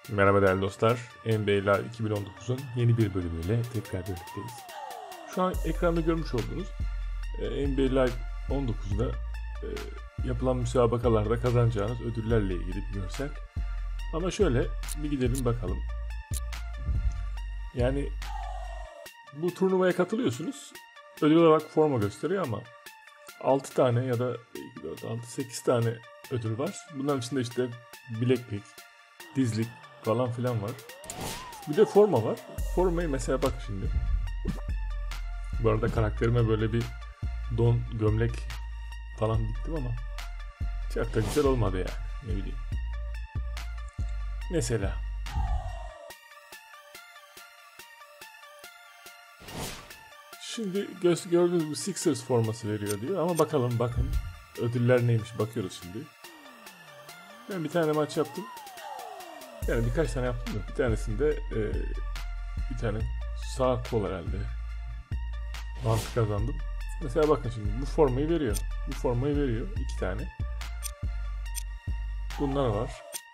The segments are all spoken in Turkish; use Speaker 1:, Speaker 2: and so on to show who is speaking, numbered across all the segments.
Speaker 1: Merhaba değerli dostlar. NBA Live 2019'un yeni bir bölümüyle tekrar birlikteyiz. Şu an ekranda görmüş olduğunuz NBA Live 19'da yapılan müsabakalarda kazanacağınız ödüllerle ilgili bir görsel. Ama şöyle bir gidelim bakalım. Yani bu turnuvaya katılıyorsunuz. Ödül olarak forma gösteriyor ama 6 tane ya da 2, 4, 6, 8 tane ödül var. Bunların içinde işte bileklik, dizlik falan filan var. Bir de forma var. Formayı mesela bak şimdi. Bu arada karakterime böyle bir don, gömlek falan diktim ama çok da güzel olmadı yani. Ne bileyim. Mesela. Şimdi gördüğünüz gibi Sixers forması veriyor diyor ama bakalım bakın ödüller neymiş bakıyoruz şimdi. Ben bir tane maç yaptım. Yani birkaç tane yaptım da bir tanesinde bir tane sağ kol herhalde bant kazandım. Mesela bakın şimdi bu formayı veriyor. Bu formayı veriyor 2 tane. Bunlar var.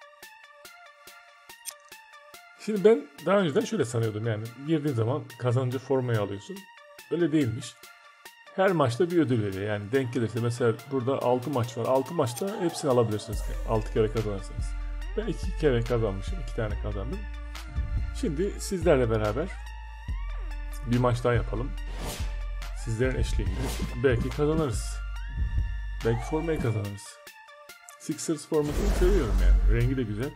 Speaker 1: Şimdi ben daha önceden şöyle sanıyordum yani girdiğin zaman kazanınca formayı alıyorsun. Öyle değilmiş. Her maçta bir ödül veriyor. Yani denk gelirse mesela burada 6 maç var. 6 maçta hepsini alabilirsiniz 6 kere kazanırsanız. Ben 2 kere kazanmışım. 2 tane kazandım. Şimdi sizlerle beraber bir maç daha yapalım. Sizlerin eşliğinde belki kazanırız. Belki formayı kazanırız. Sixers formasını seviyorum yani. Rengi de güzel.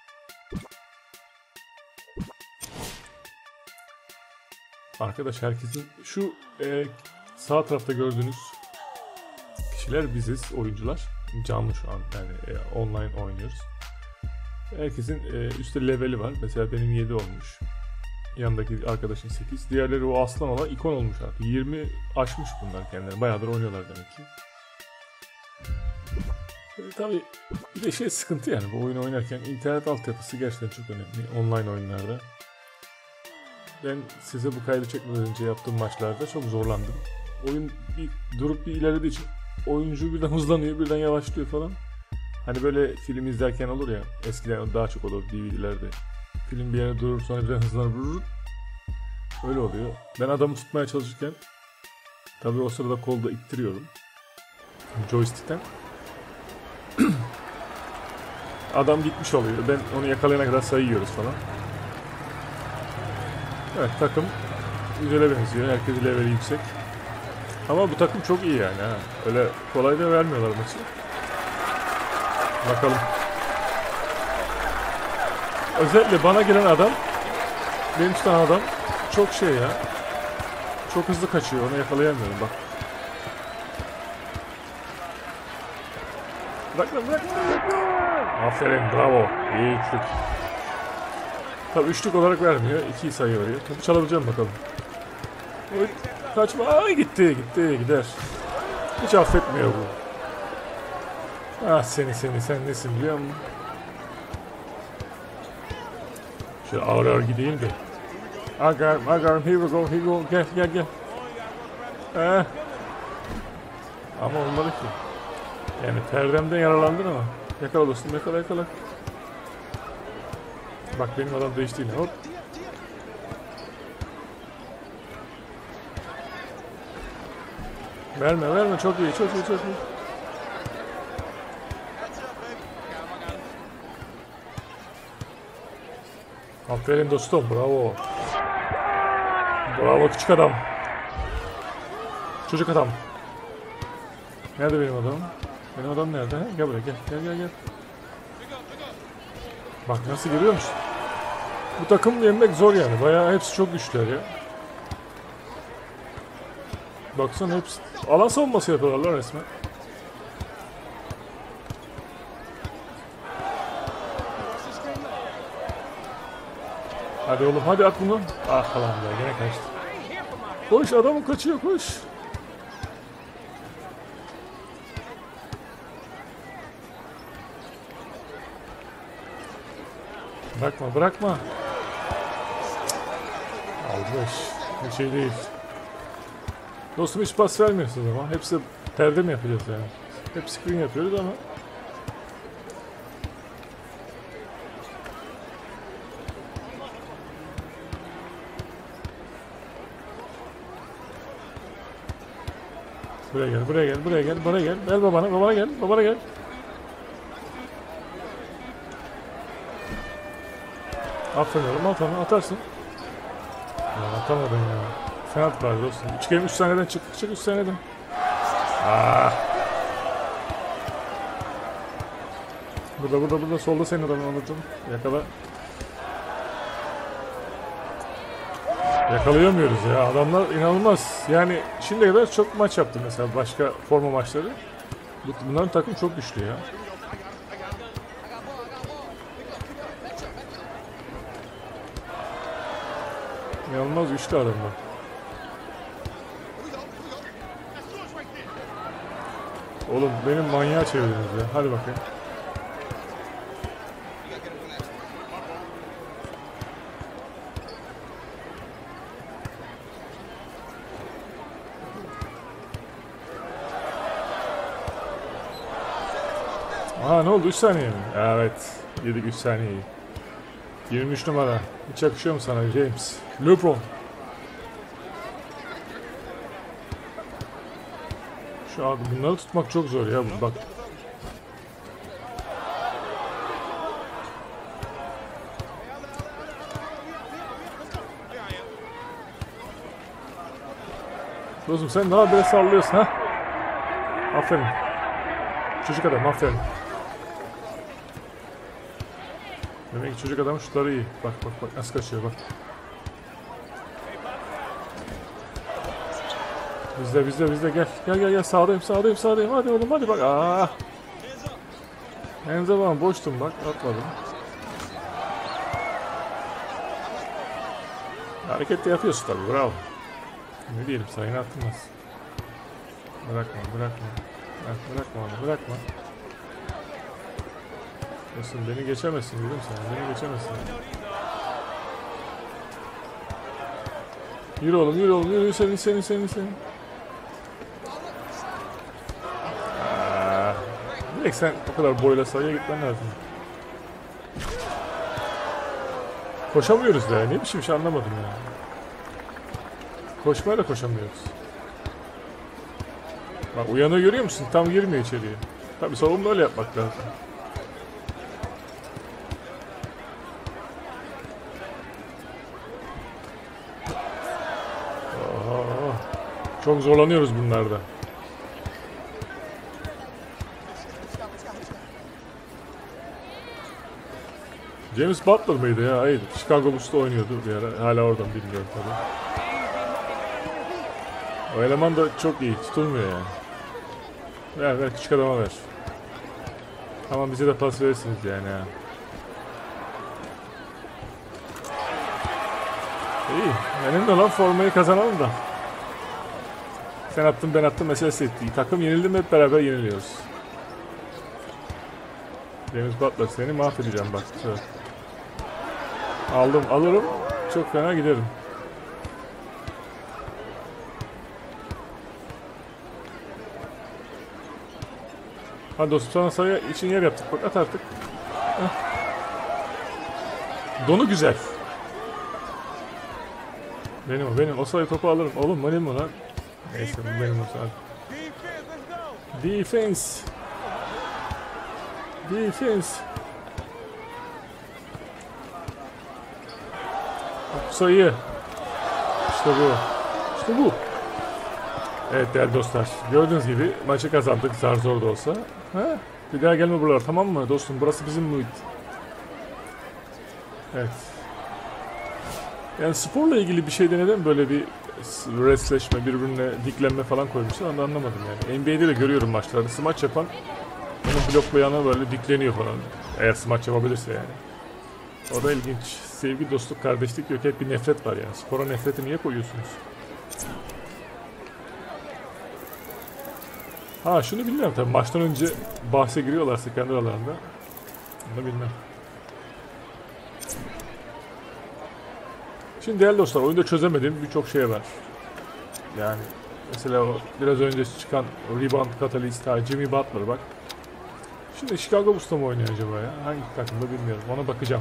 Speaker 1: Arkadaş herkesin şu sağ tarafta gördüğünüz kişiler biziz, oyuncular. Canlı şu an yani online oynuyoruz. Herkesin üstte leveli var. Mesela benim 7 olmuş. Yanındaki arkadaşın 8. Diğerleri o aslan olan ikon olmuş artık. 20 aşmış bunlar kendileri. Bayağıdır oynuyorlar demek ki. Tabii bir de sıkıntı yani bu oyunu oynarken internet altyapısı gerçekten çok önemli online oyunlarda. Ben size bu kaydı çekmeden önce yaptığım maçlarda çok zorlandım. Oyun durup bir ilerlediği için oyuncu birden hızlanıyor, birden yavaşlıyor falan. Hani böyle film izlerken olur ya, eskiden daha çok olur DVD'lerde. Film bir yere durur sonra birden hızlanır. Öyle oluyor. Ben adamı tutmaya çalışırken tabii o sırada kolda ittiriyorum. Joystick'ten. Adam gitmiş oluyor. Ben onu yakalayana kadar sayıyoruz falan. Evet takım güzele benziyor. Herkesin leveli yüksek. Ama bu takım çok iyi yani ha. Öyle kolay da vermiyorlar maçı. Bakalım. Özellikle bana gelen adam, benim tutan adam çok ya. Çok hızlı kaçıyor. Onu yakalayamıyorum bak. Bırak. Aferin, bravo. İyi üçlük. Tabii üçlük olarak vermiyor. 2'yi sayı veriyor. Topu çalabileceğim bakalım. Oy, kaçma. Ay gitti gider. Hiç affetmiyor bu. Ah sen nesin biliyor musun? Şöyle ağır gideyim de. Agarım, here we go, gel. Ama olmadı ki. Yani perdemden yaralandın ama. Yakala dostum, yakala. Bak benim adam değişti yine, hop. Verme, çok iyi. Aferin dostum, bravo. Bravo küçük adam. Çocuk adam. Nerede benim adamım? Benim adam nerede? Gel buraya, gel. Bak nasıl görüyor musun? Bu takım yenmek zor yani. Bayağı hepsi çok güçlüler ya. Baksana hepsi alan savunması yapıyorlar resmen. Hadi oğlum hadi at bunu. Ah falan ya gene kaçtı. Koş adamın kaçıyor koş. Bırakma. Almış. Bir şey değil. Dostum hiç pas vermiyorsunuz ama. Hepsi perde mi yapacağız yani? Hep screen yapıyoruz ama. Buraya gel, buraya gel, buraya gel, bana gel. Gel babana, babana gel, babana gel. Aferin oğlum, at onu, atarsın. Ya atamadın ya. Fenat var dostum. 3 kere 3 saniyeden çık, 3 saniyeden. Burada solda senin adamın anladım. Yakala. Yakalayamıyoruz ya. Adamlar inanılmaz. Yani şimdiye kadar çok maç yaptım mesela başka forma maçları. Bunların takım çok güçlü ya. İnanılmaz güçlü adamlar. Oğlum benim manyağı çevirdiniz ya. Hadi bakayım. Aa ne oldu? 3 saniye mi? Evet. Yedik 3 saniyeyi. 23 numara. Hiç yakışıyor mu sana James? LeBron. Şu an bunları tutmak çok zor ya. Bak. Dostum sen daha böyle sallıyorsun ha? Aferin. Çocuk adam aferin. Demek ki çocuk adamın şutları iyi. Bak nasıl kaçıyor bak. Bizde gel sağdayım hadi oğlum hadi bak. En zaman boştum bak atmadım. Hareket de yapıyorsun tabi bravo. Ne diyelim sayını atılmaz. Bırakma. Bırakma onu bırakma. Dostum beni geçemezsin dedim sana. Beni geçemezsin. Yürü oğlum yürü senin. Direkt sen o kadar boyla sayıya gitmen lazım. Koşamıyoruz da ya. Ne biçim şey anlamadım ya. Koşmaya da koşamıyoruz. Bak uyanığı görüyor musun? Tam girmiyor içeriye. Tabii savunma öyle yapmak lazım. Çok zorlanıyoruz bunlarda. James Butler mıydı ya? Hayır. Chicago Bulls'ta oynuyordu bir ara. Hala oradan bilmiyorum tabii. O eleman da çok iyi. Tutulmuyor yani. Ver küçük adama ver. Tamam bize de pas verirsiniz yani ha. İyi. Önemli olan formayı kazanalım da. Sen attın ben attım meselesi etti. Takım yenildi mi hep beraber yeniliyoruz. James Butler seni mahvedeceğim bak. Evet. Alırım. Çok fena giderim. Hadi dostum sana sayı için yer yaptık. Bak at artık. Heh. Donu güzel. Benim. O sayı topu alırım. Oğlum benim o lan. Neyse benim o sayı. Defense. Bak sayı. İşte bu. Evet değerli dostlar. Gördüğünüz gibi maçı kazandık. Zar zor da olsa. Ha? Bir daha gelme buralara tamam mı dostum? Burası bizim muhit. Evet. Yani sporla ilgili bir şeyde neden böyle bir resleşme, birbirine diklenme falan koymuşlar onu anlamadım yani. NBA'de de görüyorum maçlarda. Smaç yapan onu bloklayana böyle dikleniyor falan. Eğer smaç yapabilirse yani. O da ilginç. Sevgi, dostluk, kardeşlik yok. Hep bir nefret var yani. Spora nefreti niye koyuyorsunuz? Ha şunu bilmiyorum tabii. Maçtan önce bahse giriyorlarsa kendi aralarında. Onu bilmem. Şimdi değerli dostlar oyunda çözemediğim birçok şey var. Yani mesela o biraz önce çıkan rebound katalist Jimmy Butler bak. Şimdi Chicago Bulls'ta mı oynuyor acaba ya? Hangi takımda bilmiyorum. Ona bakacağım.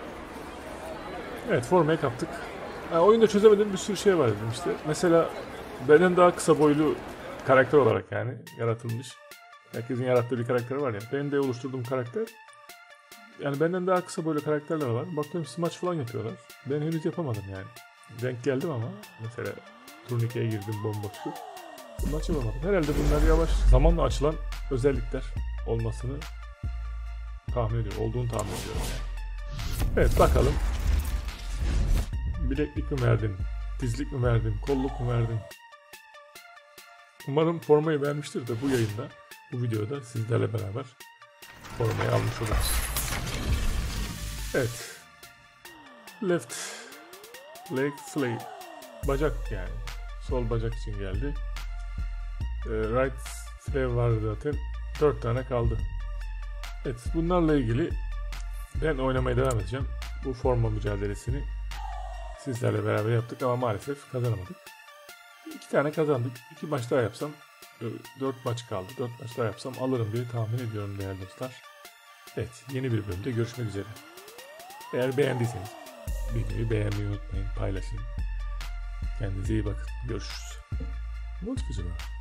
Speaker 1: Evet formayı kaptık. Yani oyunda çözemediğim bir sürü şey var dedim işte. Mesela Benden daha kısa boylu karakter olarak yani yaratılmış. Herkesin yarattığı bir karakter var ya. Benim de oluşturduğum karakter. Yani benden daha kısa boylu karakterler var. Bakıyorum smaç falan yapıyorlar. Ben henüz yapamadım yani. Denk geldim ama mesela turnikeye girdim bomboştu. Smaç yapamadım. Herhalde bunlar yavaş zamanla açılan özellikler olmasını tahmin ediyorum. Olduğunu tahmin ediyorum yani. Evet bakalım. Bileklik mi verdin? Dizlik mi verdin? Kolluk mu verdin? Umarım formayı beğenmiştir de bu yayında, bu videoda sizlerle beraber formayı almış oluruz. Evet. Left leg sleeve. Bacak yani. Sol bacak için geldi. Right sleeve vardı zaten. 4 tane kaldı. Evet, bunlarla ilgili ben oynamaya devam edeceğim. Bu forma mücadelesini sizlerle beraber yaptık ama maalesef kazanamadık. 2 tane kazandık. 2 maç daha yapsam 4 maç kaldı. 4 maç daha yapsam alırım diye tahmin ediyorum değerli dostlar. Evet, yeni bir bölümde görüşmek üzere. Eğer beğendiyseniz videoyu beğenmeyi unutmayın, paylaşın. Kendinize iyi bakın. Görüşürüz. Ne oldu acaba?